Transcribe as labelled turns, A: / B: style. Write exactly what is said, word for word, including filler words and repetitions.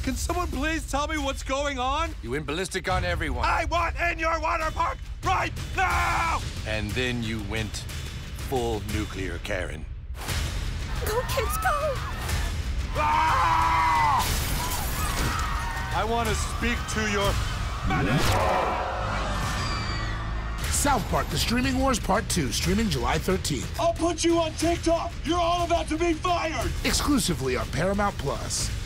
A: Can someone please tell me what's going on?
B: You went ballistic on everyone.
A: I want in your water park right now!
B: And then you went full nuclear Karen.
C: Go, kids, go!
A: Ah! I want to speak to your manager!
D: South Park: The Streaming Wars Part two, streaming July thirteenth.
A: I'll put you on TikTok! You're all about to be fired!
D: Exclusively on Paramount Plus.